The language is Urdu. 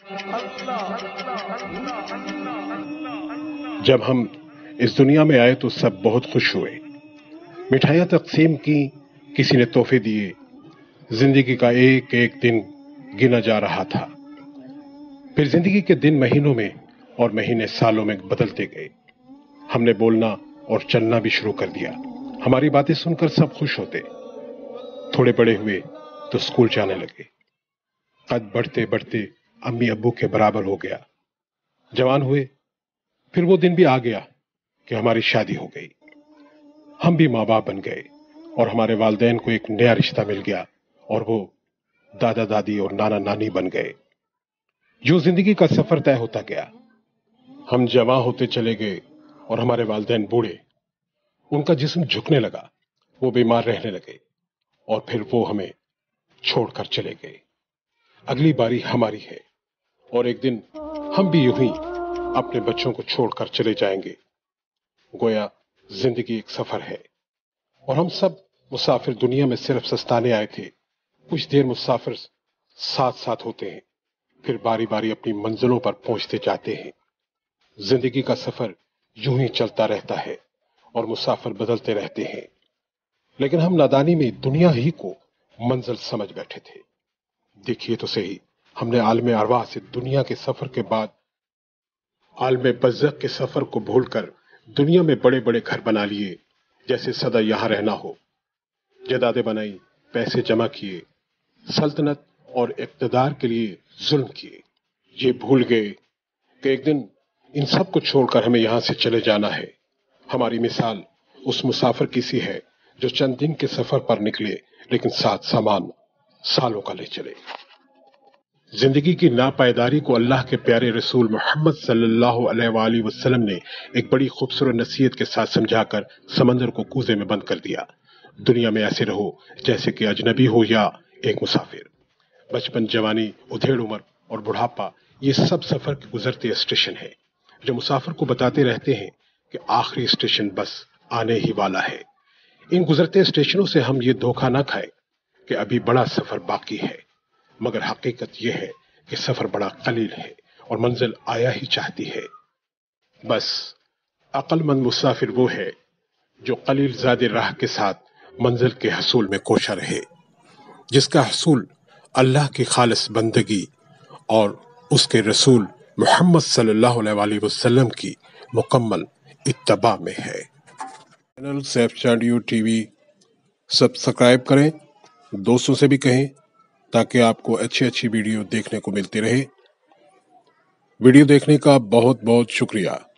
جب ہم اس دنیا میں آئے تو سب بہت خوش ہوئے، مٹھائیاں تقسیم کی، کسی نے تحفے دیے، زندگی کا ایک ایک دن گنا جا رہا تھا۔ پھر زندگی کے دن مہینوں میں اور مہینے سالوں میں بدلتے گئے۔ ہم نے بولنا اور چلنا بھی شروع کر دیا۔ ہماری باتیں سن کر سب خوش ہوتے۔ تھوڑے بڑے ہوئے تو اسکول جانے لگے۔ قد بڑھتے بڑھتے امی ابو کے برابر ہو گیا۔ جوان ہوئے، پھر وہ دن بھی آ گیا کہ ہماری شادی ہو گئی۔ ہم بھی ماں باپ بن گئے اور ہمارے والدین کو ایک نیا رشتہ مل گیا اور وہ دادا دادی اور نانا نانی بن گئے۔ جو زندگی کا سفر طے ہوتا گیا، ہم جوان ہوتے چلے گئے اور ہمارے والدین بوڑھے۔ ان کا جسم جھکنے لگا، وہ بیمار رہنے لگے اور پھر وہ ہمیں چھوڑ کر چلے گئے۔ اگلی باری ہماری ہے اور ایک دن ہم بھی یوں ہی اپنے بچوں کو چھوڑ کر چلے جائیں گے۔ گویا زندگی ایک سفر ہے اور ہم سب مسافر دنیا میں صرف سستانے آئے تھے۔ کچھ دیر مسافر ساتھ ساتھ ہوتے ہیں، پھر باری باری اپنی منزلوں پر پہنچتے جاتے ہیں۔ زندگی کا سفر یوں ہی چلتا رہتا ہے اور مسافر بدلتے رہتے ہیں، لیکن ہم نادانی میں دنیا ہی کو منزل سمجھ بیٹھے تھے۔ دیکھیے تو صحیح، ہم نے عالم ارواح سے دنیا کے سفر کے بعد عالم برزخ کے سفر کو بھول کر دنیا میں بڑے بڑے گھر بنا لیے، جیسے سدا یہاں رہنا ہو۔ جائیدادیں بنائی، پیسے جمع کیے، سلطنت اور اقتدار کے لیے ظلم کیے۔ یہ بھول گئے کہ ایک دن ان سب کو چھوڑ کر ہمیں یہاں سے چلے جانا ہے۔ ہماری مثال اس مسافر کی سی ہے جو چند دن کے سفر پر نکلے لیکن ساتھ سامان سالوں کا لے چلے۔ زندگی کی ناپائیداری کو اللہ کے پیارے رسول محمد صلی اللہ علیہ وآلہ وسلم نے ایک بڑی خوبصورت نصیحت کے ساتھ سمجھا کر سمندر کو کوزے میں بند کر دیا۔ دنیا میں ایسے رہو جیسے کہ اجنبی ہو یا ایک مسافر۔ بچپن، جوانی، ادھیڑ عمر اور بڑھاپا، یہ سب سفر کے گزرتے اسٹیشن ہیں جو مسافر کو بتاتے رہتے ہیں کہ آخری اسٹیشن بس آنے ہی والا ہے۔ ان گزرتے اسٹیشنوں سے ہم یہ دھوکہ نہ کھائیں کہ ابھی بڑا سفر باقی ہے، مگر حقیقت یہ ہے کہ سفر بڑا قلیل ہے اور منزل آیا ہی چاہتی ہے۔ بس عقل مند مسافر وہ ہے جو قلیل زاد راہ کے ساتھ منزل کے حصول میں کوشاں رہے، جس کا حصول اللہ کی خالص بندگی اور اس کے رسول محمد صلی اللہ علیہ وآلہ وسلم کی مکمل اتباع میں ہے۔ Channel Saif Chandio T V subscribe کریں، دوستوں سے بھی کہیں تاکہ آپ کو اچھی اچھی ویڈیو دیکھنے کو ملتی رہے۔ ویڈیو دیکھنے کا بہت بہت شکریہ۔